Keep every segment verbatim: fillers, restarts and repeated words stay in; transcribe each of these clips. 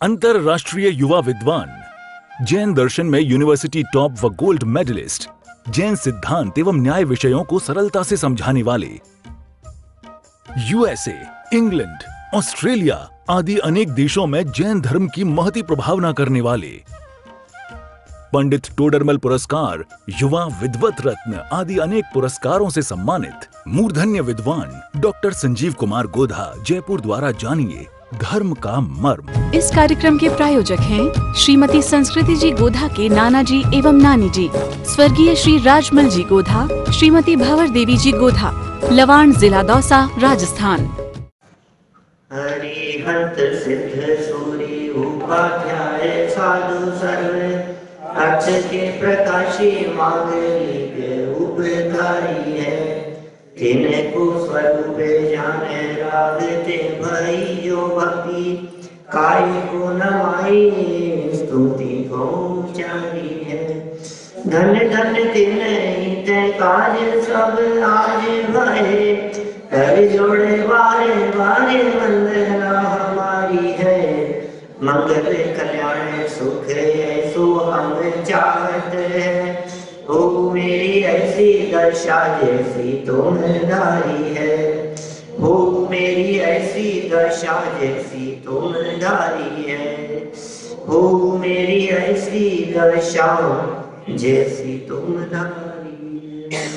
अंतरराष्ट्रीय युवा विद्वान, जैन दर्शन में यूनिवर्सिटी टॉप व गोल्ड मेडलिस्ट, जैन सिद्धांत एवं न्याय विषयों को सरलता से समझाने वाले, यूएसए, इंग्लैंड, ऑस्ट्रेलिया आदि अनेक देशों में जैन धर्म की महती प्रभावना करने वाले, पंडित टोडरमल पुरस्कार, युवा विद्वत रत्न आदि अनेक पुरस्कारों से सम्मानित मूर्धन्य विद्वान डॉक्टर संजीव कुमार गोधा जयपुर द्वारा जानिए धर्म का मर्म। इस कार्यक्रम के प्रायोजक हैं श्रीमती संस्कृति जी गोधा के नाना जी एवं नानी जी, स्वर्गीय श्री राजमल जी गोधा, श्रीमती भंवर देवी जी गोधा, लवाण, जिला दौसा, राजस्थान। हरिहंत सिद्ध सूरी उपाध्याय साधु सर्वे अर्थ के प्रकाशी मांगलिक उपकारी है, तिनको स्वरूप जाने रागते भई जो भक्ति, काय को नमाई स्तुति पहुँचाई है। धन धन तिन ते कार्य सब आज भये, कर जोड़े बारे बारे वंदना हमारी है। मंगल कल्याण सुख ऐसो हम चाहत है, हो मेरी ऐसी दशा जैसी तुमधारी है, हो मेरी ऐसी दशा जैसी तुमधारी है, हो मेरी ऐसी दशा जैसी तुमधारी है।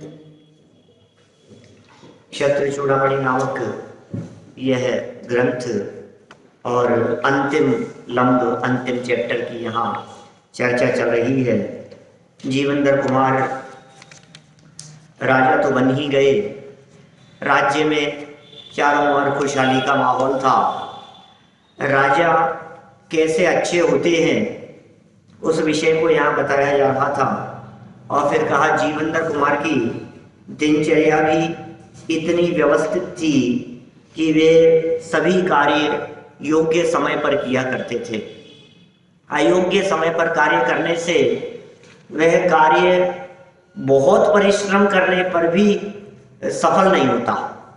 क्षत्र चूड़ामणि नामक यह ग्रंथ और अंतिम लंब अंतिम चैप्टर की यहाँ चर्चा चल रही है। जीवनधर कुमार राजा तो बन ही गए, राज्य में चारों ओर खुशहाली का माहौल था। राजा कैसे अच्छे होते हैं उस विषय को यहाँ बताया जा रहा था और फिर कहा जीवनधर कुमार की दिनचर्या भी इतनी व्यवस्थित थी कि वे सभी कार्य योग्य समय पर किया करते थे। अयोग्य समय पर कार्य करने से वह कार्य बहुत परिश्रम करने पर भी सफल नहीं होता।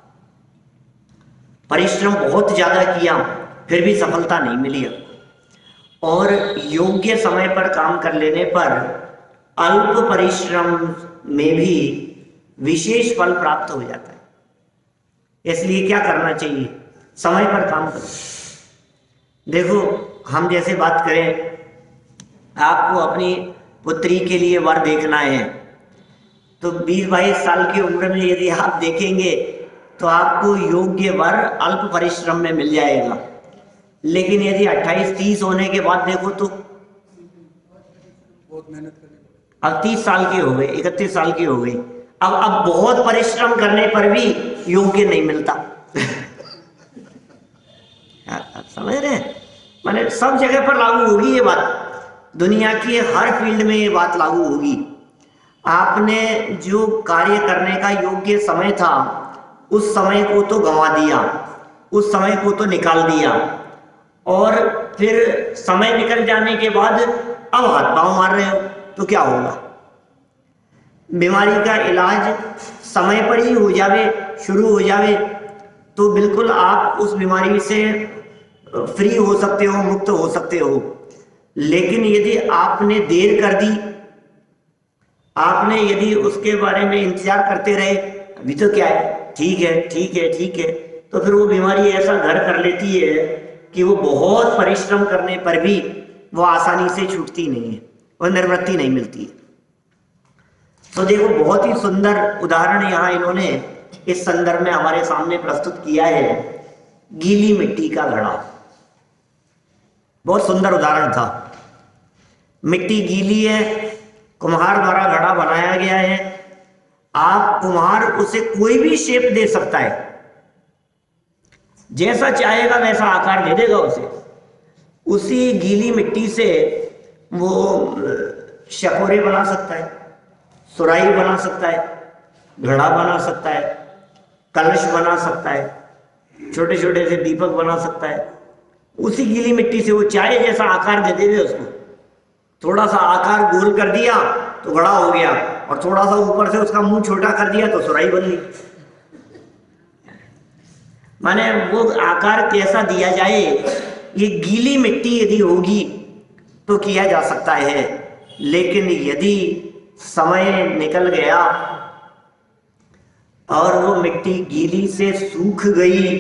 परिश्रम बहुत ज्यादा किया फिर भी सफलता नहीं मिली। और योग्य समय पर काम कर लेने पर अल्प परिश्रम में भी विशेष फल प्राप्त हो जाता है। इसलिए क्या करना चाहिए? समय पर काम करो। देखो, हम जैसे बात करें, आपको अपनी पुत्री के लिए वर देखना है तो बीस बाईस साल की उम्र में यदि आप देखेंगे तो आपको योग्य वर अल्प परिश्रम में मिल जाएगा। लेकिन यदि अट्ठाईस तीस होने के बाद देखो तो बहुत मेहनत करनी, अब तीस साल की हो गई, इकतीस साल की हो गई, अब अब बहुत परिश्रम करने पर भी योग्य नहीं मिलता। समझ रहे हैं? माने सब जगह पर लागू होगी ये बात, दुनिया की हर फील्ड में ये बात लागू होगी। आपने जो कार्य करने का योग्य समय था उस समय को तो गंवा दिया, उस समय को तो निकाल दिया और फिर समय निकल जाने के बाद अब हाथ पांव मार रहे हो तो क्या होगा? बीमारी का इलाज समय पर ही हो जावे, शुरू हो जावे तो बिल्कुल आप उस बीमारी से फ्री हो सकते हो, मुक्त हो सकते हो। लेकिन यदि आपने देर कर दी, आपने यदि उसके बारे में इंतजार करते रहे, अभी तो क्या है, ठीक है ठीक है ठीक है, तो फिर वो बीमारी ऐसा घर कर लेती है कि वो बहुत परिश्रम करने पर भी वो आसानी से छूटती नहीं है, वो निवृत्ति नहीं मिलती है। तो देखो, बहुत ही सुंदर उदाहरण यहाँ इन्होंने इस संदर्भ में हमारे सामने प्रस्तुत किया है। गीली मिट्टी का घड़ा, बहुत सुंदर उदाहरण था। मिट्टी गीली है, कुम्हार द्वारा घड़ा बनाया गया है। आप कुम्हार उसे कोई भी शेप दे सकता है, जैसा चाहेगा वैसा आकार दे देगा उसे। उसी गीली मिट्टी से वो शकोरे बना सकता है, सुराही बना सकता है, घड़ा बना सकता है, कलश बना सकता है, छोटे छोटे से दीपक बना सकता है। उसी गीली मिट्टी से वो चाहे जैसा आकार दे देवे उसको। थोड़ा सा आकार गोल कर दिया तो घड़ा हो गया, और थोड़ा सा ऊपर से उसका मुंह छोटा कर दिया तो सुराही बन गई। माने वो आकार कैसा दिया जाए ये गीली मिट्टी यदि होगी तो किया जा सकता है, लेकिन यदि समय निकल गया और वो मिट्टी गीली से सूख गई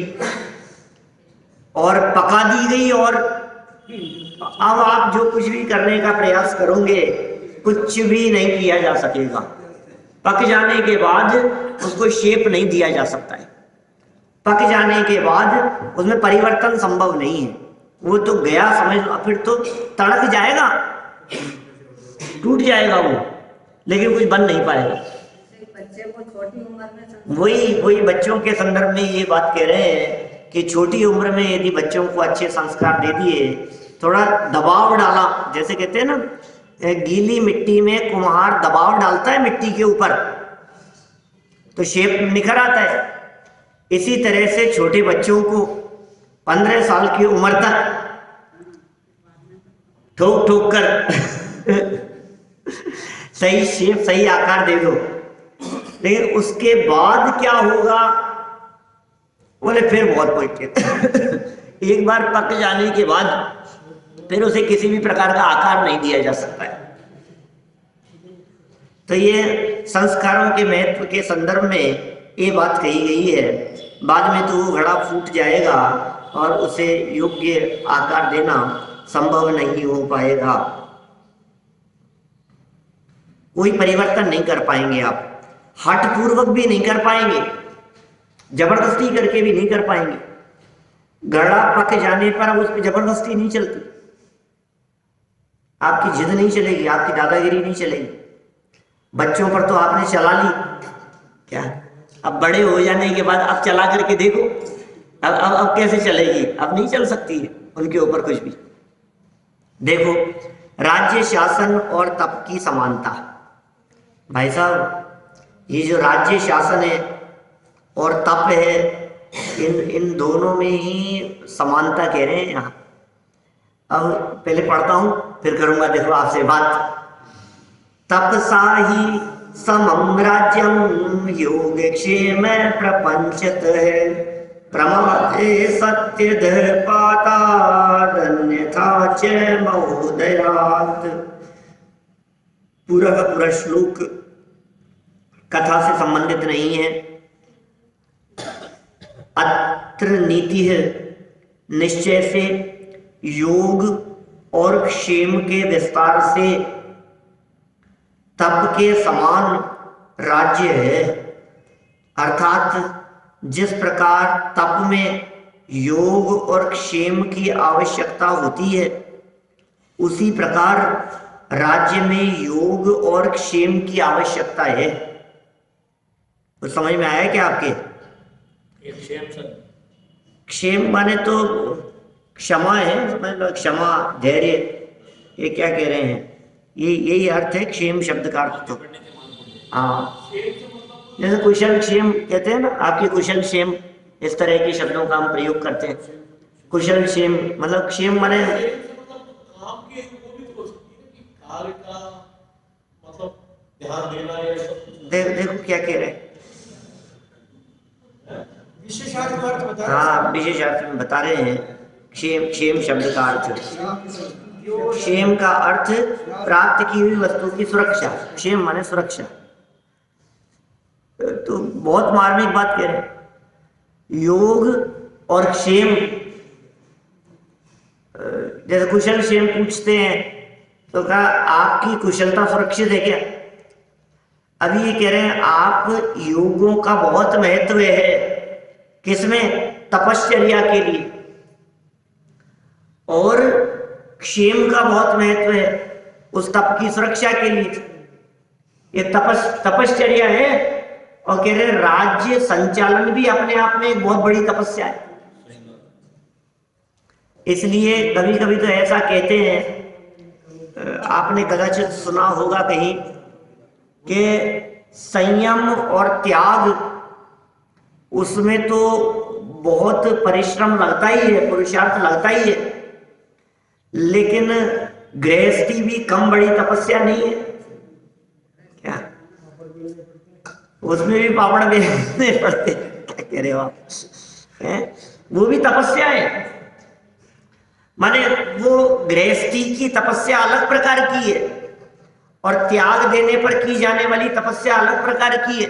और पका दी गई और अब आप जो कुछ भी करने का प्रयास करोगे कुछ भी नहीं किया जा सकेगा। पक जाने के बाद उसको शेप नहीं दिया जा सकता है, पक जाने के बाद उसमें परिवर्तन संभव नहीं है, वो तो गया समझ लो, फिर तो तड़क जाएगा, टूट जाएगा वो, लेकिन कुछ बन नहीं पाएगा। बच्चे को छोटी उम्र में वही वही बच्चों के संदर्भ में ये बात कह रहे हैं कि छोटी उम्र में यदि बच्चों को अच्छे संस्कार दे दिए, थोड़ा दबाव डाला, जैसे कहते हैं ना गीली मिट्टी में कुम्हार दबाव डालता है मिट्टी के ऊपर तो शेप निखर आता है, इसी तरह से छोटे बच्चों को पंद्रह साल की उम्र तक ठोक ठोक कर सही शेप सही आकार दे दो, लेकिन उसके बाद क्या होगा बोले फिर बहुत पॉइंट एक बार पक जाने के बाद फिर उसे किसी भी प्रकार का आकार नहीं दिया जा सकता है। तो ये संस्कारों के महत्व के संदर्भ में ये बात कही गई है। बाद में तो वो घड़ा फूट जाएगा और उसे योग्य आकार देना संभव नहीं हो पाएगा, कोई परिवर्तन नहीं कर पाएंगे आप, हठ पूर्वक भी नहीं कर पाएंगे, जबरदस्ती करके भी नहीं कर पाएंगे। घड़ा पक जाने पर अब उस पर जबरदस्ती नहीं चलती, आपकी जिद नहीं चलेगी, आपकी दादागिरी नहीं चलेगी। बच्चों पर तो आपने चला ली, क्या अब बड़े हो जाने के बाद अब चला करके देखो, अब अब अब कैसे चलेगी, अब नहीं चल सकती है उनके ऊपर कुछ भी। देखो राज्य शासन और तप की समानता, भाई साहब ये जो राज्य शासन है और तप है, इन इन दोनों में ही समानता कह रहे हैं यहाँ। अब पहले पढ़ता हूं फिर करूंगा देखो आपसे बात। तपसा ही समम राज्यम योगक्षेम प्रपंचत है, प्रमादे सत्य धर्पातान्यथा च महोदयात्। पूरा का पूरा श्लोक कथा से संबंधित नहीं है। अत्र नीति है निश्चय से योग और क्षेम के विस्तार से तप के समान राज्य है, अर्थात जिस प्रकार तप में योग और क्षेम की आवश्यकता होती है उसी प्रकार राज्य में योग और क्षेम की आवश्यकता है। तो समझ में आया क्या आपके? क्षेम माने तो क्षमा है, समझ लो क्षमा धैर्य, ये क्या कह रहे हैं, ये यही अर्थ है क्षेम शब्द का अर्थ। तो हाँ जैसे कुशल क्षेम कहते हैं ना, आपके कुशल क्षेम, इस तरह के शब्दों का हम प्रयोग करते हैं। कुशल क्षेम मतलब क्षेम माने देख देखो क्या कह रहे हैं, हाँ विशेषार्थ में बता रहे हैं। क्षेम क्षेम शब्द का अर्थ, क्षेम का अर्थ प्राप्त की हुई वस्तु की सुरक्षा, क्षेम माने सुरक्षा। तो बहुत मार्मिक बात कह रहे हैं। योग और क्षेम, जैसे कुशल क्षेम पूछते हैं तो कहा आपकी कुशलता सुरक्षित है क्या? अभी ये कह रहे हैं आप योगों का बहुत महत्व है, किसमें? तपश्चर्या के लिए, और क्षेम का बहुत महत्व है उस तप की सुरक्षा के लिए। ये तपस तपश्चर्या है, और कह रहे राज्य संचालन भी अपने आप में एक बहुत बड़ी तपस्या है। इसलिए कभी कभी तो ऐसा कहते हैं, आपने कदाचित सुना होगा कहीं कि संयम और त्याग, उसमें तो बहुत परिश्रम लगता ही है, पुरुषार्थ लगता ही है, लेकिन गृहस्थी भी कम बड़ी तपस्या नहीं है क्या? उसमें भी पापड़ बेचने पड़ते, क्या कह रहे हो आप, हैं? वो भी तपस्या है। माने वो गृहस्थी की तपस्या अलग प्रकार की है और त्याग देने पर की जाने वाली तपस्या अलग प्रकार की है।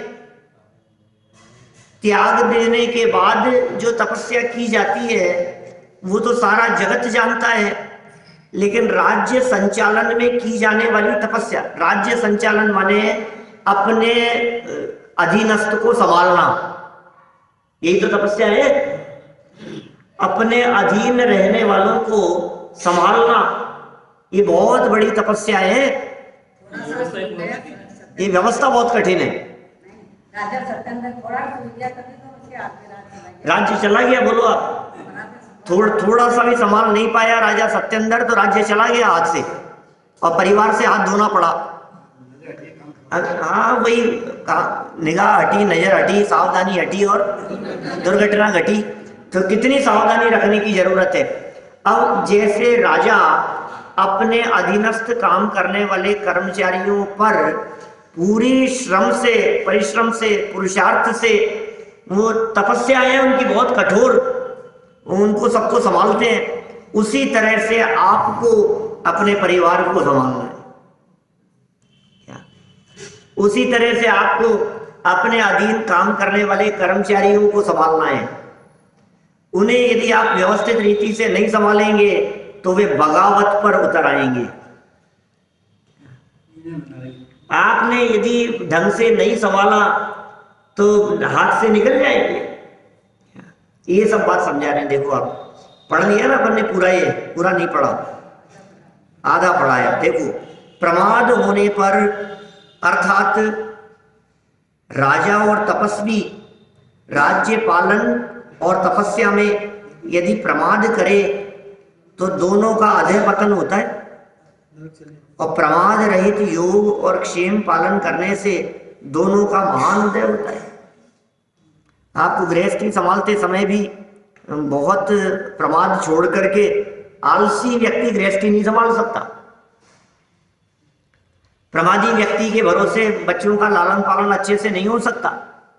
त्याग देने के बाद जो तपस्या की जाती है वो तो सारा जगत जानता है, लेकिन राज्य संचालन में की जाने वाली तपस्या, राज्य संचालन माने अपने अधीनस्थ को संभालना, यही तो तपस्या है। अपने अधीन रहने वालों को संभालना ये बहुत बड़ी तपस्या है। ये व्यवस्था बहुत कठिन है। राजा सत्येंद्र थोड़ा टूट गया तभी तो उसके हाथ में राज्य चला गया। राज्य चला गया, बोलो आप। थोड़ा थोड़ा सा भी संभाल नहीं पाया राजा सत्येंद्र तो राज्य चला गया हाथ से और परिवार से हाथ धोना पड़ा। हाँ वही निगाह हटी, नजर हटी, सावधानी हटी और दुर्घटना घटी। तो कितनी सावधानी रखने की जरूरत है। अब जैसे राजा अपने अधीनस्थ काम करने वाले कर्मचारियों पर पूरी श्रम से, परिश्रम से, पुरुषार्थ से, वो तपस्या है उनकी बहुत कठोर, उनको सबको संभालते हैं, उसी तरह से आपको अपने परिवार को संभालना है। उसी तरह से आपको अपने अधीन काम करने वाले कर्मचारियों को संभालना है। उन्हें यदि आप व्यवस्थित रीति से नहीं संभालेंगे तो वे बगावत पर उतर आएंगे। आपने यदि ढंग से नहीं संभाला तो हाथ से निकल जाएंगे। ये सब बात समझा रहे हैं। देखो आप पढ़ लिया ना अपन ने पूरा, ये पूरा नहीं पढ़ा, आधा पढ़ा है। देखो प्रमाद होने पर अर्थात राजा और तपस्वी राज्य पालन और तपस्या में यदि प्रमाद करे तो दोनों का अधः पतन होता है, और प्रमाद रहित योग और क्षेम पालन करने से दोनों का महान उदय होता है। आपको गृहस्थी संभालते समय भी बहुत प्रमाद छोड़ करके आलसी व्यक्ति गृहस्थी नहीं संभाल सकता। प्रमादी व्यक्ति के भरोसे बच्चों का लालन पालन अच्छे से नहीं हो सकता।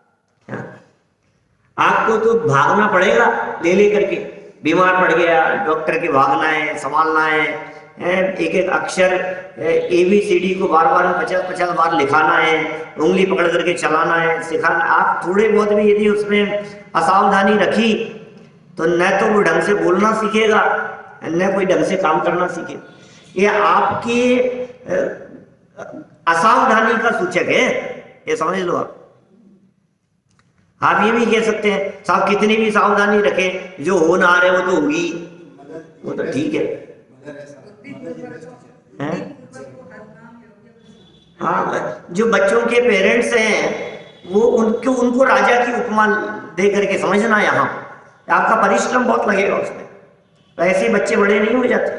आपको तो भागना पड़ेगा ले लेकर के, बीमार पड़ गया डॉक्टर के भागना है, संभालना है, एक एक अक्षर ए बी सी डी को बार बार पचास पचास बार लिखाना है, उंगली पकड़ करके चलाना है, सिखाना। आप थोड़े बहुत भी यदि उसमें असावधानी रखी तो न तो वो ढंग से बोलना सीखेगा, न कोई ढंग से काम करना सीखेगा। ये आपकी असावधानी का सूचक है, ये समझ लो आप। आप ये भी कह सकते हैं साहब कितनी भी सावधानी रखें, जो हो ना रहे वो तो होगी, वो तो ठीक है, है? हाँ, जो बच्चों के पेरेंट्स हैं वो उनको उनको राजा की उपमा दे करके समझना। यहाँ आपका परिश्रम बहुत लगेगा उसमें, तो ऐसे बच्चे बड़े नहीं हो जाते।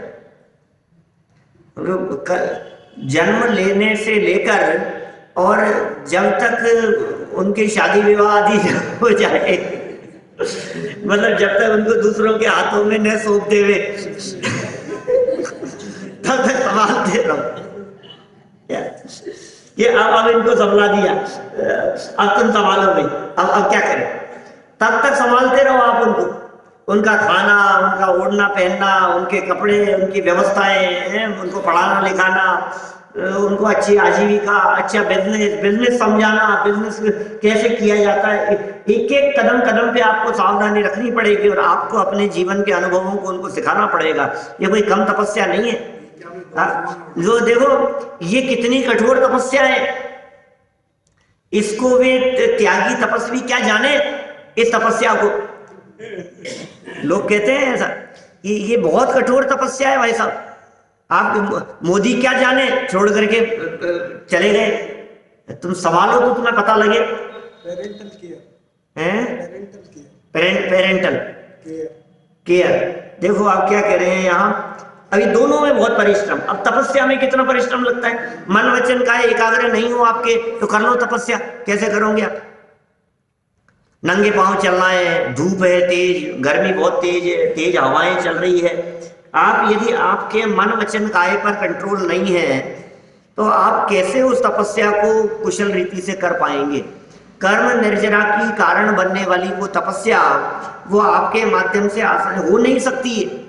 जन्म लेने से लेकर और जब तक उनकी शादी विवाह आदि हो जाए, मतलब जब तक उनको दूसरों के हाथों में न सौंप देवे तब तक संभालते रहो। ये अब अब इनको संभला दिया, अब तुम संभालो भाई, अब अब क्या करें, तब तक संभालते रहो आप उनको, उनका खाना, उनका ओढ़ना पहनना, उनके कपड़े, उनकी व्यवस्थाएं हैं, उनको पढ़ाना लिखाना, उनको अच्छी आजीविका, अच्छा बिजनेस बिजनेस समझाना, बिजनेस कैसे किया जाता है, एक एक कदम कदम पे आपको सावधानी रखनी पड़ेगी और आपको अपने जीवन के अनुभवों को उनको सिखाना पड़ेगा। ये कोई कम तपस्या नहीं है। जो देखो ये कितनी कठोर तपस्या है, इसको वे त्यागी तपस्वी क्या जाने इस तपस्या को। लोग कहते हैं ऐसा, ये ये बहुत कठोर तपस्या है भाई साहब, आप मोदी क्या जाने, छोड़ करके चले गए, तुम संभालो तो तुम्हें पता लगे। पेरेंटल केयर हैं, पेरेंटल पेरेंटल केयर केयर। देखो आप क्या कह रहे हैं यहाँ, अभी दोनों में बहुत परिश्रम। अब तपस्या में कितना परिश्रम लगता है, मन वचन का एकाग्र नहीं हो आपके तो कर लो तपस्या, कैसे करोगे आप? नंगे पांव चलना है, धूप है तेज, गर्मी बहुत तेज है, तेज हवाएं चल रही है। आप यदि आपके मन वचन काया पर कंट्रोल नहीं है तो आप कैसे उस तपस्या को कुशल रीति से कर पाएंगे? कर्म निर्जरा की कारण बनने वाली वो तपस्या वो आपके माध्यम से आसान हो नहीं सकती है।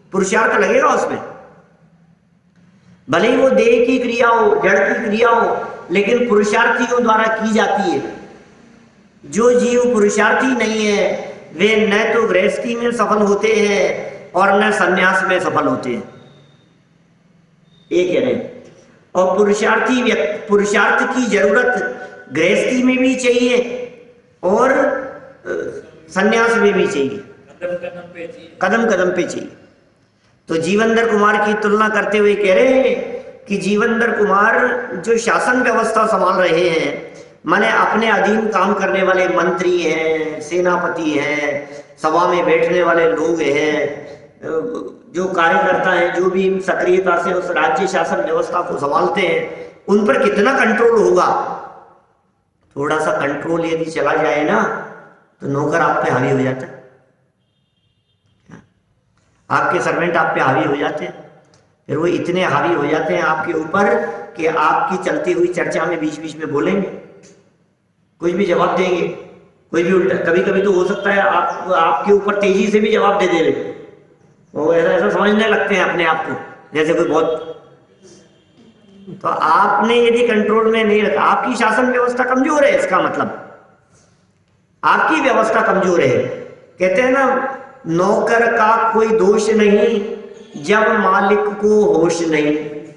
पुरुषार्थ लगेगा उसमें, भले ही वो देह की क्रिया हो, जड़ की क्रिया हो, लेकिन पुरुषार्थियों द्वारा की जाती है। जो जीव पुरुषार्थी नहीं है वे न तो गृहस्थी में सफल होते हैं और न संन्यास में सफल होते हैं, ये कह रहे हैं। और पुरुषार्थी व्यक्ति, पुरुषार्थ की जरूरत गृहस्थी में भी चाहिए और संन्यास में भी चाहिए, कदम कदम पे चाहिए, कदम कदम पे चाहिए। तो जीवनधर कुमार की तुलना करते हुए कह रहे हैं कि जीवनधर कुमार जो शासन व्यवस्था संभाल रहे हैं, माने अपने अधीन काम करने वाले मंत्री हैं, सेनापति हैं, सभा में बैठने वाले लोग हैं, जो कार्यकर्ता हैं, जो भी सक्रियता से उस राज्य शासन व्यवस्था को संभालते हैं, उन पर कितना कंट्रोल होगा। थोड़ा सा कंट्रोल यदि चला जाए ना तो नौकर आप पे हावी हो जाता है, आपके सर्वेंट आप पे हावी हो जाते हैं। फिर वो इतने हावी हो जाते हैं आपके ऊपर कि आपकी चलती हुई चर्चा में बीच बीच में बोलेंगे, कुछ भी जवाब देंगे, कोई भी उल्टा। कभी कभी तो हो सकता है आप आपके ऊपर तेजी से भी जवाब दे दे रहे, वो ऐसा ऐसा समझने लगते हैं अपने आप को जैसे कोई बहुत। तो आपने यदि कंट्रोल में नहीं रखा, आपकी शासन व्यवस्था कमजोर है, इसका मतलब आपकी व्यवस्था कमजोर है। कहते हैं ना, नौकर का कोई दोष नहीं जब मालिक को होश नहीं।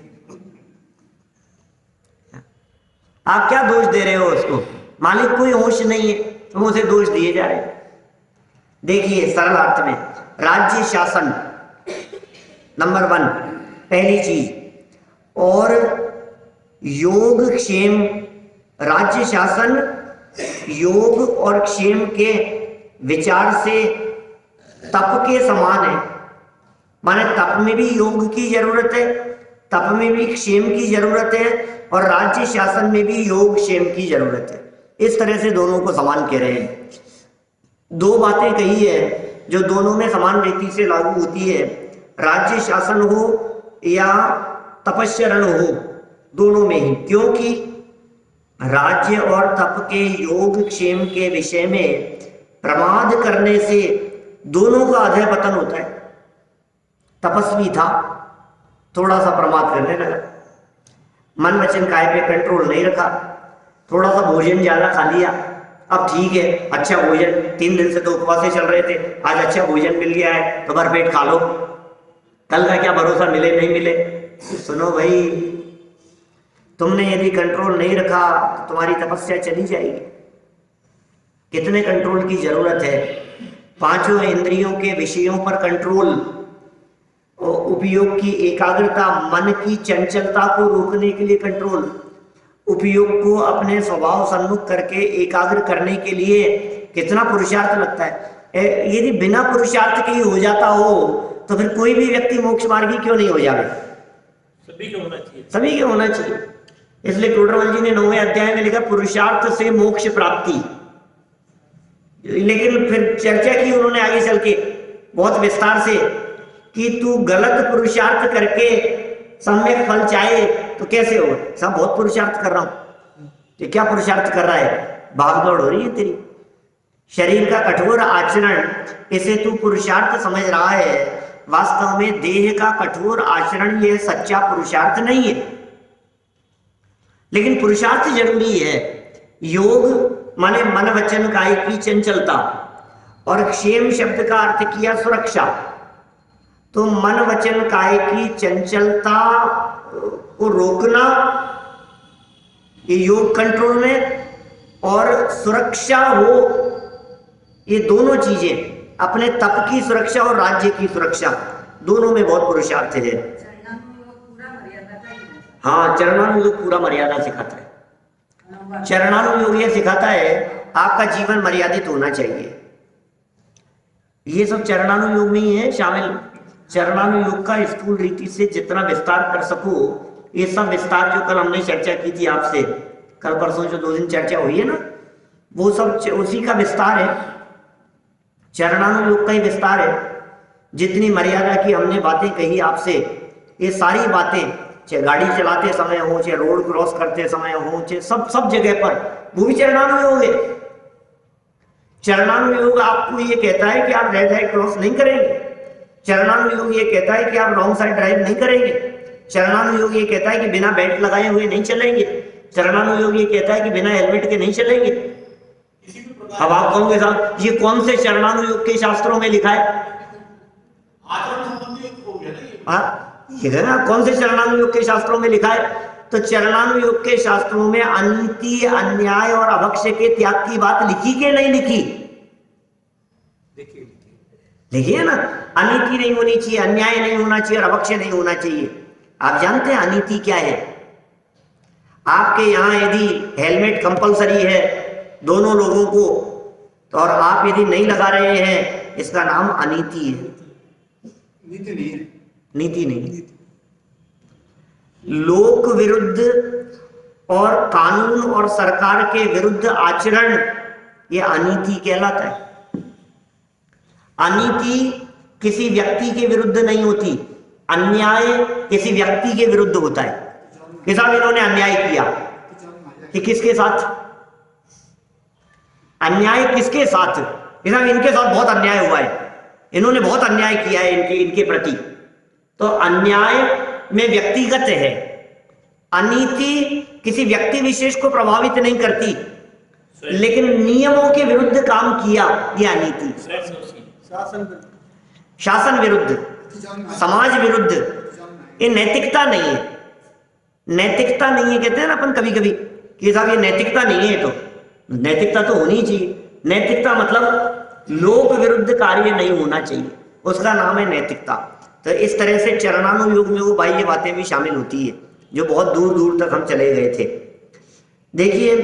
आप क्या दोष दे रहे हो उसको? मालिक को ही होश नहीं है, तुम उसे दोष दिए जा रहे हो। देखिए सरल अर्थ में, राज्य शासन नंबर वन, पहली चीज, और योग क्षेम, राज्य शासन योग और क्षेम के विचार से तप के समान है। माने तप में भी योग की जरूरत है, तप में भी क्षेम की जरूरत है, और राज्य शासन में भी योग क्षेम की जरूरत है। इस तरह से दोनों को समान कह रहे हैं। दो बातें कही है जो दोनों में समान रीति से लागू होती है, राज्य शासन हो या तपस्यरण हो, दोनों में ही। क्योंकि राज्य और तप के योग क्षेम के विषय में प्रमाद करने से दोनों का अधः पतन होता है। तपस्वी था, थोड़ा सा प्रमाद करने लगा, मन वचन काय पे कंट्रोल नहीं रखा, थोड़ा सा भोजन ज्यादा खा लिया। अब ठीक है, अच्छा भोजन, तीन दिन से तो उपवासे चल रहे थे, आज अच्छा भोजन मिल गया है तो भर पेट खा लो, कल का क्या भरोसा मिले नहीं मिले। सुनो भाई, तुमने यदि कंट्रोल नहीं रखा तो तुम्हारी तपस्या चली जाएगी। कितने कंट्रोल की जरूरत है? पांचों इंद्रियों के विषयों पर कंट्रोल, उपयोग की एकाग्रता, मन की चंचलता को रोकने के लिए कंट्रोल, उपयोग को अपने स्वभाव सम्मुख करके एकाग्र करने के लिए कितना पुरुषार्थ लगता है। यदि बिना पुरुषार्थ के ही हो जाता हो तो फिर कोई भी व्यक्ति मोक्ष मार्गी क्यों नहीं हो जाए? सभी के होना चाहिए, सभी के होना चाहिए। इसलिए टोडरमल जी ने नौवें अध्याय में लिखा पुरुषार्थ से मोक्ष प्राप्ति। लेकिन फिर चर्चा की उन्होंने आगे चल के बहुत विस्तार से कि तू गलत पुरुषार्थ करके सम्यक फल चाहे तो कैसे हो? सब बहुत पुरुषार्थ कर रहा हूं, तो क्या पुरुषार्थ कर रहा है? भाग दौड़ हो रही है तेरी, शरीर का कठोर आचरण, इसे तू पुरुषार्थ समझ रहा है। वास्तव में देह का कठोर आचरण यह सच्चा पुरुषार्थ नहीं है, लेकिन पुरुषार्थ जरूरी है। योग माने मन वचन काय की चंचलता, और क्षेम शब्द का अर्थ किया सुरक्षा। तो मन वचन काय की चंचलता को रोकना ये योग कंट्रोल में, और सुरक्षा हो, ये दोनों चीजें, अपने तप की सुरक्षा और राज्य की सुरक्षा, दोनों में बहुत पुरुषार्थ है। हाँ, चरणानुयोग पूरा मर्यादा सिखाता है। चरणानुयोग ये सिखाता है आपका जीवन मर्यादित होना चाहिए। ये सब चरणानुयोग में ही है शामिल। चरणानुयोग का स्थूल रीति से जितना विस्तार कर सको, ये सब विस्तार जो कल हमने चर्चा की थी आपसे, कल परसों जो दो दिन चर्चा हुई है ना, वो सब उसी का विस्तार है, चरणानुयोग का ही विस्तार है। जितनी मर्यादा की हमने बातें कही आपसे, ये सारी बातें, चाहे गाड़ी चलाते समय हो, चाहे रोड क्रॉस करते समय हो, चाहे सब सब जगह पर, वो भी चरणानुयोग है। चरणानुयोग आपको ये कहता है कि आप रेड लाइट क्रॉस नहीं करेंगे, चरणानुयोग ये कहता है कि आप रॉन्ग साइड ड्राइव नहीं करेंगे। चरणानुयोग ये कहता है कि बिना बेल्ट लगाए हुए नहीं चलेंगे। चरणानुयोग ये कहता है कि बिना हेलमेट के नहीं चलेंगे। अब आप कहोगे साहब ये कौन से चरणानुयोग के शास्त्रों में लिखा है? हाँ, ये है ना, कौन से चरणानुयोग के शास्त्रों में लिखा है? तो चरणानुयोग के शास्त्रों में अनीति, अन्याय और अभक्ष्य के त्याग की बात लिखी कि नहीं लिखी? देखिए ना, अनीति नहीं होनी चाहिए, अन्याय नहीं होना चाहिए और अभक्ष्य नहीं होना चाहिए। आप जानते हैं अनीति क्या है? आपके यहाँ यदि हेलमेट कंपलसरी है दोनों लोगों को, तो और आप यदि नहीं लगा रहे हैं, इसका नाम अनीति है। नीति नहीं है, नीति नहीं। लोक विरुद्ध और कानून और सरकार के विरुद्ध आचरण, ये अनीति कहलाता है। अनीति किसी व्यक्ति के विरुद्ध नहीं होती, अन्याय किसी व्यक्ति के विरुद्ध होता है। कि साहब इन्होंने अन्याय किया, कि किसके साथ? अन्याय किसके साथ? कि साहब इनके साथ बहुत अन्याय हुआ है, इन्होंने बहुत अन्याय किया है इनके इनके प्रति। तो अन्याय में व्यक्तिगत है, अनीति किसी व्यक्ति विशेष को प्रभावित नहीं करती, लेकिन नियमों के विरुद्ध काम किया, यह अनीति। शासन शासन विरुद्ध, समाज विरुद्ध, ये नैतिकता नहीं है। नैतिकता नहीं है कहते हैं ना अपन कभी कभी कि साहब ये नैतिकता नहीं है, तो नैतिकता तो होनी चाहिए। नैतिकता मतलब लोक विरुद्ध कार्य नहीं होना चाहिए, उसका नाम है नैतिकता। तो इस तरह से चरणानुयोग में वो बाह्य बातें भी शामिल होती है, जो बहुत दूर दूर तक हम चले गए थे। देखिए,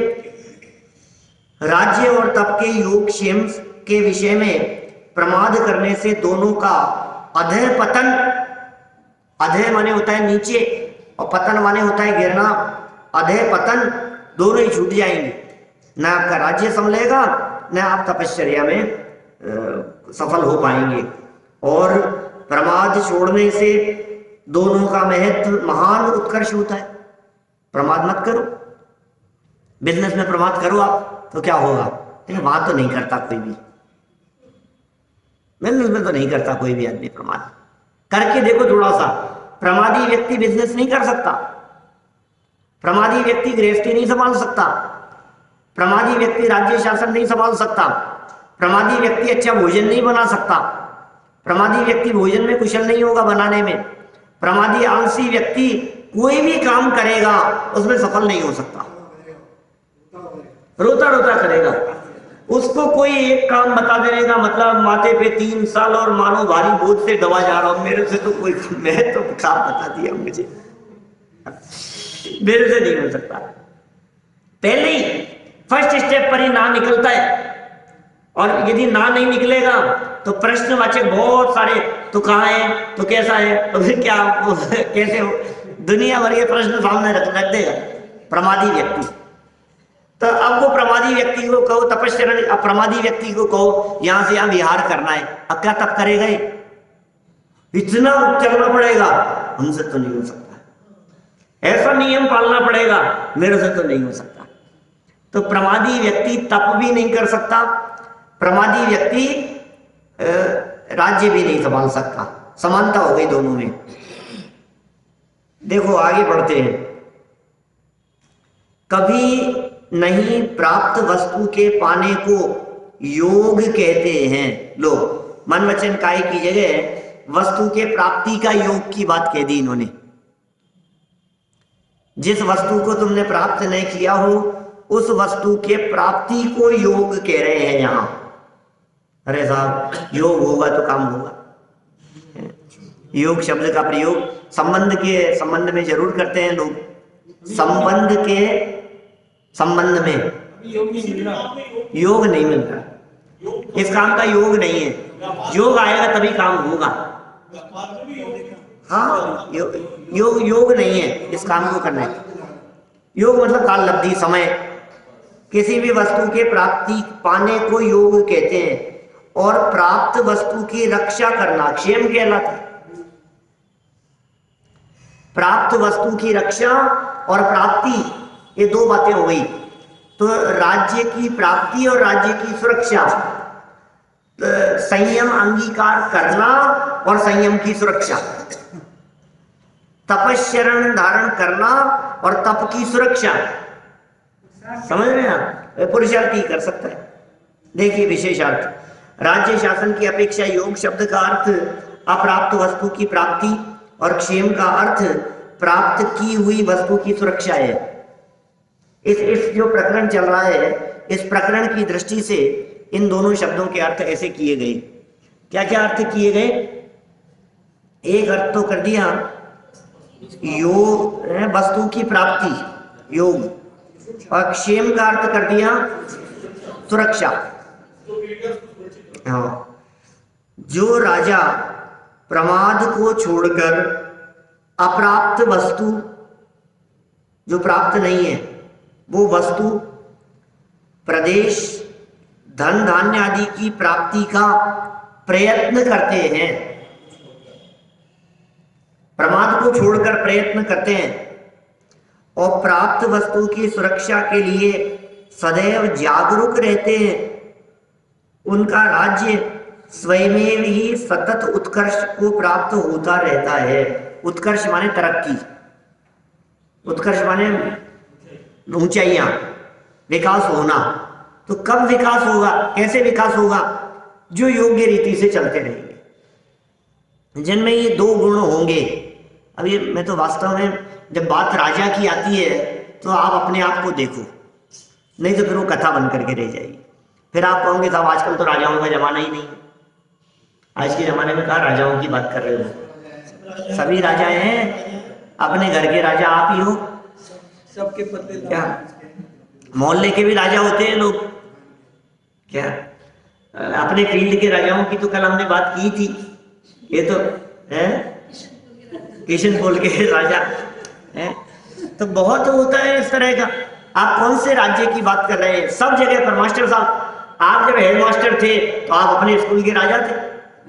राज्य और तप के योग क्षेम के विषय में प्रमाद करने से दोनों का अधर पतन, अधर माने होता है नीचे और पतन माने होता है गिरना, अधर पतन दोनों ही छूट जाएंगे। न आपका राज्य संभलेगा, न आप तपश्चर्या में आ, सफल हो पाएंगे। और प्रमाद छोड़ने से दोनों का महत्व महान उत्कर्ष होता है। प्रमाद मत करो, बिजनेस में प्रमाद करो आप तो क्या होगा? लेकिन वहां तो नहीं करता कोई भी, बिजनेस में तो नहीं करता कोई भी आदमी प्रमाद। करके देखो थोड़ा सा। प्रमादी व्यक्ति बिजनेस नहीं कर सकता, प्रमादी व्यक्ति गृहस्थी नहीं संभाल सकता, प्रमादी व्यक्ति राज्य शासन नहीं संभाल सकता, प्रमादी व्यक्ति अच्छा भोजन नहीं बना सकता, प्रमादी व्यक्ति भोजन में कुशल नहीं होगा बनाने में, प्रमादी आलसी व्यक्ति कोई भी काम करेगा उसमें सफल नहीं हो सकता, रोता रोता करेगा। उसको कोई एक काम बता देने का मतलब माथे पे तीन साल और मानो भारी बोझ से दबा जा रहा हूं, मेरे से तो कोई, मैं तो काम बता दिया मुझे, मेरे से नहीं हो सकता। पहले ही फर्स्ट स्टेप पर ही ना निकलता है, और यदि ना नहीं निकलेगा तो प्रश्नवाचक बहुत सारे, तो कहाँ है, तो कैसा है, तो फिर क्या, कैसे हो, दुनिया भर के प्रश्न सामने रख रख देगा प्रमादी व्यक्ति। तो अब वो प्रमादी व्यक्ति को कहो तपस्या, अब प्रमादी व्यक्ति को कहो यहां से यहां विहार करना है, अब क्या तप करेगा? इतना चलना पड़ेगा, हमसे तो नहीं हो सकता। ऐसा नियम पालना पड़ेगा, मेरे से तो नहीं हो सकता। तो प्रमादी व्यक्ति तप भी नहीं कर सकता, प्रमादी व्यक्ति राज्य भी नहीं संभाल सकता। समानता हो गई दोनों में। देखो आगे बढ़ते हैं। कभी नहीं प्राप्त वस्तु के पाने को योग कहते हैं लोग। मन वचन काय की जगह वस्तु के प्राप्ति का योग की बात कह दी इन्होंने। जिस वस्तु को तुमने प्राप्त नहीं किया हो उस वस्तु के प्राप्ति को योग कह रहे हैं यहां। अरे साहब योग होगा तो काम होगा। योग शब्द का प्रयोग संबंध के संबंध में जरूर करते हैं लोग, संबंध के संबंध में योग नहीं मिल रहा, इस काम का योग नहीं है। योग आएगा तभी काम होगा। हाँ योग योग योग नहीं है इस काम को करने। योग मतलब काल लब्धि, समय। किसी भी वस्तु के प्राप्ति पाने को योग कहते हैं, और प्राप्त वस्तु की रक्षा करना क्षेम कहलाता है। प्राप्त वस्तु की रक्षा और प्राप्ति, ये दो बातें हो गई। तो राज्य की प्राप्ति और राज्य की सुरक्षा, संयम अंगीकार करना और संयम की सुरक्षा। तपश्चरण धारण करना और तप की सुरक्षा, समझ रहे हैं आप? पुरुषार्थ ही कर सकता है। देखिए विशेषार्थ, राज्य शासन की अपेक्षा योग शब्द का अर्थ अप्राप्त वस्तु की प्राप्ति और क्षेम का अर्थ प्राप्त की हुई वस्तु की सुरक्षा है। इस इस जो प्रकरण चल रहा है, इस प्रकरण की दृष्टि से इन दोनों शब्दों के अर्थ ऐसे किए गए। क्या क्या अर्थ किए गए? एक अर्थ तो कर दिया योग है वस्तु की प्राप्ति, योग, और क्षेम का अर्थ कर दिया सुरक्षा। हाँ, जो राजा प्रमाद को छोड़कर अप्राप्त वस्तु, जो प्राप्त नहीं है वो वस्तु, प्रदेश, धन धान्य आदि की प्राप्ति का प्रयत्न करते हैं, प्रमाद को छोड़कर प्रयत्न करते हैं और प्राप्त वस्तु की सुरक्षा के लिए सदैव जागरूक रहते हैं, उनका राज्य स्वयमेव ही सतत उत्कर्ष को प्राप्त होता रहता है। उत्कर्ष माने तरक्की, उत्कर्ष माने ऊंचाइयां, विकास होना। तो कब विकास होगा, कैसे विकास होगा? जो योग्य रीति से चलते रहेंगे, जिनमें ये दो गुण होंगे। अब ये मैं तो वास्तव में जब बात राजा की आती है तो आप अपने आप को देखो, नहीं तो फिर वो कथा बन करके रह जाएगी। फिर आप कहोगे साहब आजकल तो राजाओं का जमाना ही नहीं है। आज के जमाने में कहा राजाओं की बात कर रहे हो? सभी राजा हैं, अपने घर के राजा आप ही हो। सबके पत्ते क्या मोहल्ले के भी राजा होते हैं लोग? क्या अपने फील्ड के राजाओं की तो कल हमने बात की थी। ये तो है किशनपोल के राजा है। तो बहुत होता है इस तरह का। आप कौन से राज्य की बात कर रहे हैं? सब जगह पर मास्टर साहब, आप जब हेडमास्टर थे तो आप अपने स्कूल के राजा थे,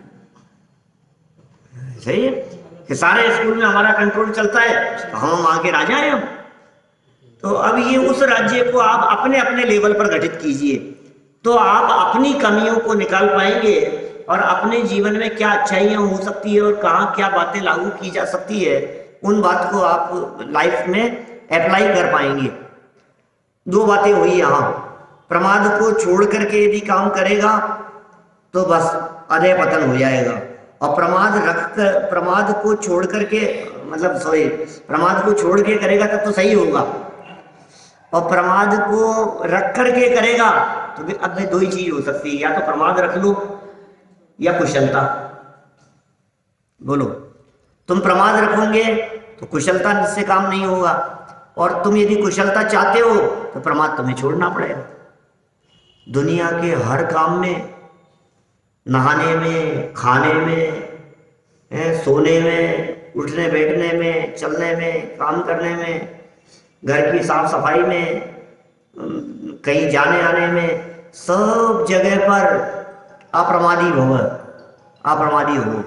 सही है कि सारे स्कूल में हमारा कंट्रोल चलता है तो हम वहां के राजा हैं हम। तो अब ये उस राज्य को आप अपने अपने लेवल पर गठित कीजिए, तो आप अपनी कमियों को निकाल पाएंगे और अपने जीवन में क्या अच्छाइयां हो सकती है और कहाँ क्या बातें लागू की जा सकती है, उन बात को आप लाइफ में अप्लाई कर पाएंगे। दो बातें हुई यहाँ, प्रमाद को छोड़ करके यदि काम करेगा तो बस अधः पतन हो जाएगा, और प्रमाद रख कर प्रमाद को छोड़ करके मतलब सॉरी प्रमाद को छोड़ के करेगा तब तो सही होगा, और प्रमाद को रख करके करेगा तो फिर अब दो ही चीज हो सकती है, या तो प्रमाद रख लो या कुशलता। बोलो, तुम प्रमाद रखोगे तो कुशलता से काम नहीं होगा, और तुम यदि कुशलता चाहते हो तो प्रमाद तुम्हें छोड़ना पड़ेगा। दुनिया के हर काम में, नहाने में, खाने में, सोने में, उठने बैठने में, चलने में, काम करने में, घर की साफ सफाई में, कहीं जाने आने में, सब जगह पर अप्रमादी भव, अप्रमादी हो।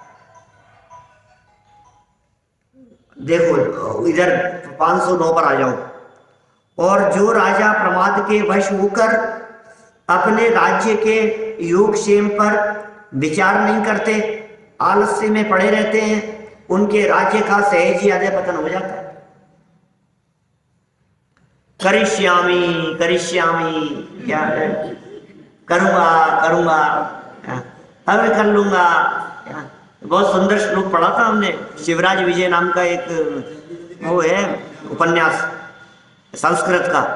देखो इधर पाँच सौ नौ पर आ जाओ, और जो राजा प्रमाद के वश होकर अपने राज्य के योगक्षेम पर विचार नहीं करते, आलस्य में पड़े रहते हैं, उनके राज्य का सहज ही आधे पतन हो जाता है। करिष्यामी करिष्यामी, क्या है, करूंगा करूंगा, अब कर लूंगा। बहुत सुंदर श्लोक पढ़ा था हमने, शिवराज विजय नाम का एक वो है उपन्यास संस्कृत का,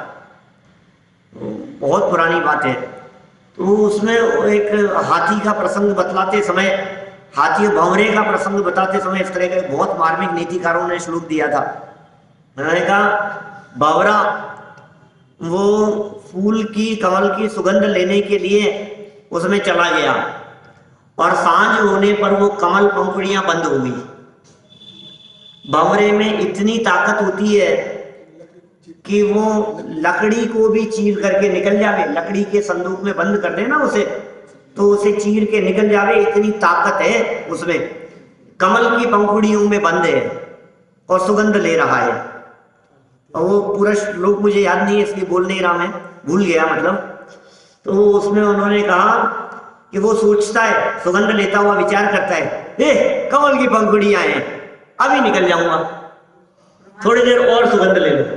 बहुत पुरानी बात है। तो उसमें एक हाथी का प्रसंग बतलाते समय, हाथी भंवरे का प्रसंग बताते समय इस तरह के बहुत मार्मिक नीतिकारों ने श्लोक दिया था। उन्होंने कहा बावरा वो फूल की, कमल की सुगंध लेने के लिए उसमें चला गया, और सांझ होने पर वो कमल पंखुड़ियां बंद हो गई। भंवरे में इतनी ताकत होती है कि वो लकड़ी को भी चीर करके निकल जावे, लकड़ी के संदूक में बंद कर देना उसे तो उसे चीर के निकल जावे, इतनी ताकत है उसमें। कमल की पंखुड़ियों में बंद है और सुगंध ले रहा है। और वो पूरा श्लोक मुझे याद नहीं है इसलिए बोल नहीं रहा, मैं भूल गया मतलब। तो उसमें उन्होंने कहा कि वो सोचता है, सुगंध लेता हुआ विचार करता है ए कमल की पंखुड़ियां हैं, अभी निकल जाऊंगा, थोड़ी देर और सुगंध ले लो,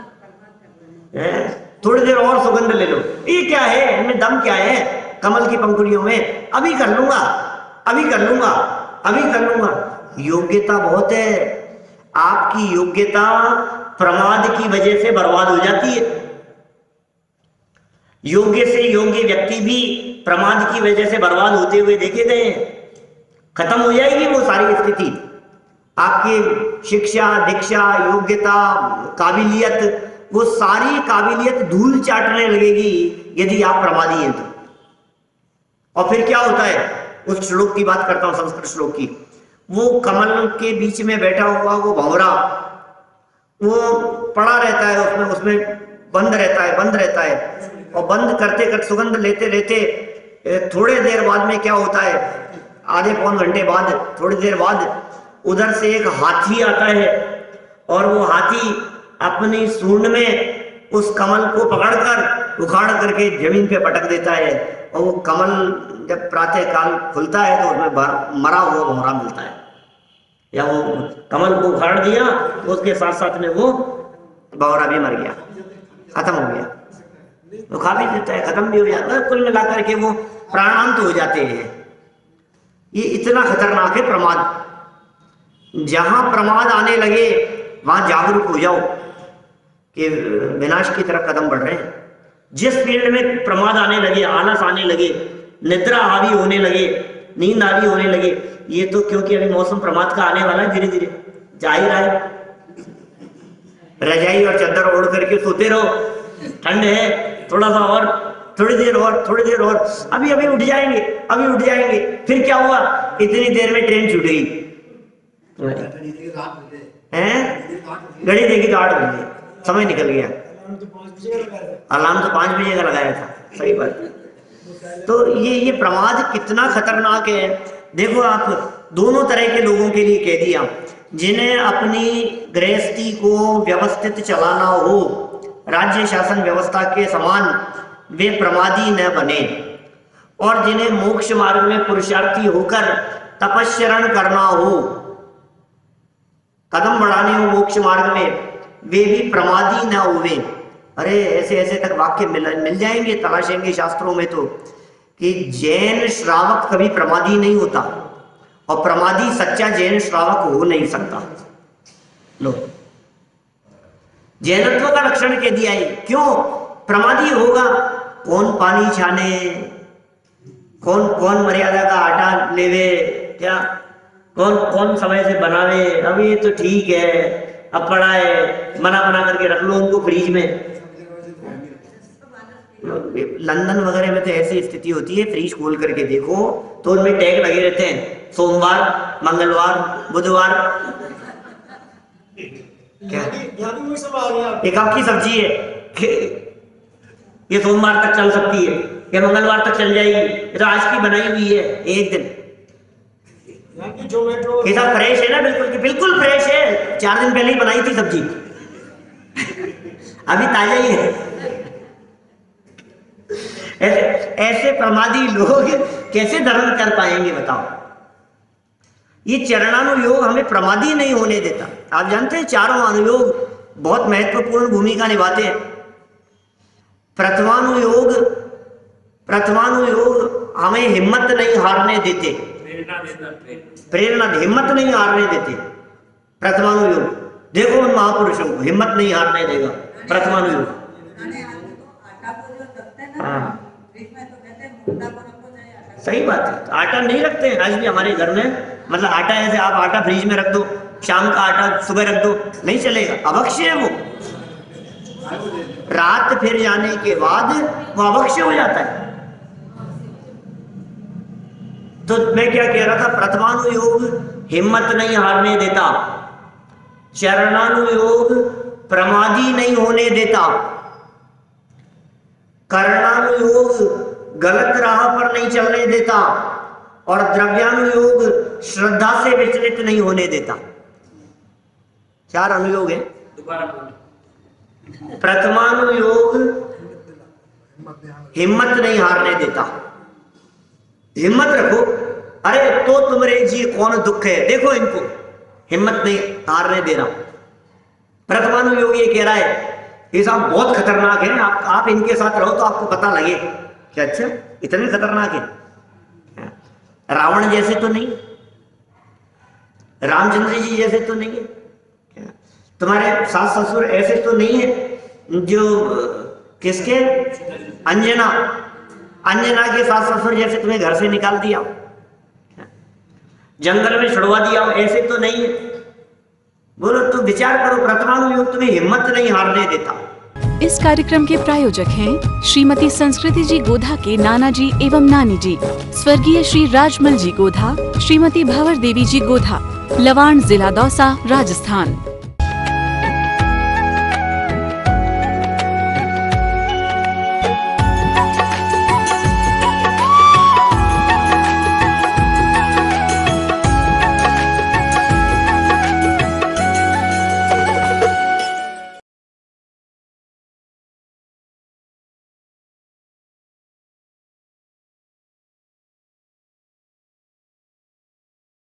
हैं? थोड़ी देर और सुगंध ले लो। ये क्या है, इनमें दम क्या है कमल की पंखुड़ियों में? अभी कर लूंगा, अभी कर लूंगा, अभी कर लूंगा। योग्यता बहुत है, आपकी योग्यता प्रमाद की वजह से बर्बाद हो जाती है। योग्य से योग्य व्यक्ति भी प्रमाद की वजह से बर्बाद होते हुए देखे गए हैं। खत्म हो जाएगी वो सारी स्थिति, आपकी शिक्षा दीक्षा योग्यता काबिलियत, वो सारी काबिलियत धूल चाटने लगेगी यदि आप प्रमादी हैं तो। और फिर क्या होता है, उस श्लोक की बात करता हूं, संस्कृत श्लोक की। वो कमल के बीच में बैठा हुआ वो भंवरा, वो पड़ा रहता है उसमें, उसमें बंद रहता है, बंद रहता है, और बंद करते करते सुगंध लेते लेते थोड़े देर बाद में क्या होता है, आधे पौन घंटे बाद, थोड़ी देर बाद उधर से एक हाथी आता है, और वो हाथी अपनी सूंड में उस कमल को पकड़कर उखाड़ करके जमीन पे पटक देता है, और वो कमल जब प्रातः काल खुलता है तो उसमें मरा हुआ भंवरा मिलता है, या वो कमल को उखाड़ दिया तो उसके साथ साथ में वो भंवरा भी मर गया, खत्म हो गया, वो खा भी देता है, खत्म भी हो जाता है, कुल मिलाकर के वो प्राणांत हो जाते हैं। ये इतना खतरनाक है प्रमाद। जहां प्रमाद आने लगे वहां जागरूक हो जाओ कि विनाश की तरफ कदम बढ़ रहे हैं। जिस फील्ड में प्रमाद आने लगे, आलस आने लगे, निद्रा हावी होने लगे, नींद हावी होने लगे, ये तो क्योंकि अभी मौसम प्रमाद का आने वाला है, धीरे धीरे जा ही रहा है। रजाई और चादर ओढ़ करके सोते रहो, ठंड है, थोड़ा सा और, थोड़ी देर और, थोड़ी देर और, अभी अभी उठ जाएंगे, अभी उठ जाएंगे। फिर क्या हुआ, इतनी देर में ट्रेन छूट गई, हैं? घड़ी देखी तो आठ बजे, समय निकल गया। अलार्म तो पांच बजे का लगाया था, सही बात है। तो ये ये प्रमाद कितना खतरनाक है। देखो आप, दोनों तरह के लोगों के लिए कह दिया, जिन्हें अपनी गृहस्थी को व्यवस्थित चलाना हो, राज्य शासन व्यवस्था के समान, वे प्रमादी न बने, और जिन्हें मोक्ष मार्ग में पुरुषार्थी होकर तपस्चरण करना हो, कदम बढ़ाने हो मोक्ष मार्ग में, वे भी प्रमादी न हुए। अरे ऐसे ऐसे तक वाक्य मिल मिल जाएंगे, तलाशेंगे शास्त्रों में तो, कि जैन श्रावक कभी प्रमादी नहीं होता, और प्रमादी सच्चा जैन श्रावक हो नहीं सकता। लो, जैनत्व का लक्षण कह दिया है। क्यों प्रमादी होगा? कौन पानी छाने, कौन कौन मर्यादा का आटा लेवे, क्या कौन कौन समय से बनावे, अब ये तो ठीक है, अब पड़ा है, मना बना करके रख लो उनको फ्रिज में। लंदन वगैरह में तो ऐसी स्थिति होती है, फ्रिज खोल करके देखो तो उनमें टैग लगे रहते हैं, सोमवार, मंगलवार, बुधवार, क्या एक आपकी सब्जी है, ये सोमवार तक चल सकती है, ये मंगलवार तक चल जाएगी, ये तो आज की बनाई हुई है, एक दिन ये सब फ्रेश है ना, बिल्कुल बिल्कुल फ्रेश है, चार दिन पहले ही बनाई थी सब्जी, अभी ताजा ही है। ऐसे ऐसे प्रमादी लोग कैसे धर्म कर पाएंगे बताओ? ये चरणानुयोग हमें प्रमादी नहीं होने देता। आप जानते हैं चारों अनुयोग बहुत महत्वपूर्ण भूमिका निभाते हैं। प्रथमानुयोग प्रथमानुयोग हमें हिम्मत नहीं हारने देते, प्रेरणा हिम्मत नहीं हारने देते। प्रथमानुयोग देखो उन महापुरुषों को, हिम्मत नहीं हारने देगा प्रथमानुयोग। हाँ सही बात है, आटा नहीं रखते हैं आज भी हमारे घर में, मतलब आटा ऐसे आप आटा फ्रिज में रख दो, शाम का आटा सुबह रख दो, नहीं चलेगा, अभक्ष्य है वो। रात फिर जाने के बाद वो अभक्ष्य हो जाता है। तो मैं क्या कह रहा था, प्रथमानुयोग हिम्मत नहीं हारने देता, चरणानुयोग प्रमादी नहीं होने देता, कर्णानुयोग गलत राह पर नहीं चलने देता, और द्रव्यानुयोग श्रद्धा से विचलित नहीं होने देता। चार अनुयोग है। प्रथमानुयोग हिम्मत नहीं हारने देता, हिम्मत रखो, अरे तो तुमरे जी कौन दुख है, देखो इनको हिम्मत नहीं हारने दे रहा हूं। प्रथमानु योग ये कह रहा है ये साहब बहुत खतरनाक है, आप आप इनके साथ रहो तो आपको पता लगे कि अच्छा इतने खतरनाक है। रावण जैसे तो नहीं, रामचंद्र जी जैसे तो नहीं है, तुम्हारे सास ससुर ऐसे तो नहीं है जो किसके, अंजना अंजना के सास ससुर जैसे तुम्हें घर से निकाल दिया, जंगल में छुड़वा दिया, ऐसे तो नहीं है। बोलो तो विचार करो, प्रथमानु योग तुम्हें हिम्मत नहीं हारने देता। इस कार्यक्रम के प्रायोजक हैं श्रीमती संस्कृति जी गोधा के नाना जी एवं नानी जी, स्वर्गीय श्री राजमल जी गोधा, श्रीमती भंवर देवी जी गोधा, लवाण, जिला दौसा, राजस्थान।